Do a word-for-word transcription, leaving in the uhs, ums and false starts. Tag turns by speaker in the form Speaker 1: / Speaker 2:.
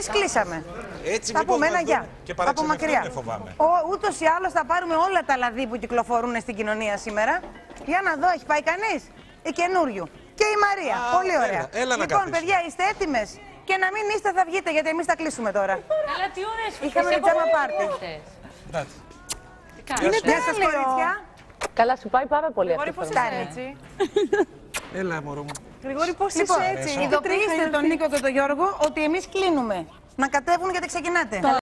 Speaker 1: εμείς κλείσαμε.
Speaker 2: Έτσι,
Speaker 1: θα
Speaker 2: λοιπόν,
Speaker 1: πούμε ένα γεια.
Speaker 2: Και
Speaker 1: από μακριά.
Speaker 2: φοβάμαι.
Speaker 1: Ούτως ή άλλως θα πάρουμε όλα τα λαδί που κυκλοφορούν στην κοινωνία σήμερα. Για να δω, έχει πάει κανείς? Η καινούριου. Και η Μαρία.
Speaker 2: Α,
Speaker 1: πολύ ωραία.
Speaker 2: Έλα, έλα
Speaker 1: λοιπόν,
Speaker 2: να
Speaker 1: παιδιά, είστε έτοιμες? Και να μην είστε, θα βγείτε, γιατί εμείς θα κλείσουμε τώρα.
Speaker 3: Καλά, τι ωραίες φωτές.
Speaker 1: Είχαμε τζάμα πάρτι. Είναι τέλειο. Κορίτσια.
Speaker 4: Καλά, σου πάει πάρα πολύ αυτό.
Speaker 3: Πώς είσαι έτσι?
Speaker 2: Έλα, μωρό μου.
Speaker 3: Γρηγόρη, πώς
Speaker 1: Λοιπόν,
Speaker 3: είσαι έτσι?
Speaker 1: ειδοποιήστε τον Νίκο και τον Γιώργο ότι εμείς κλείνουμε. Να κατέβουν γιατί ξεκινάτε.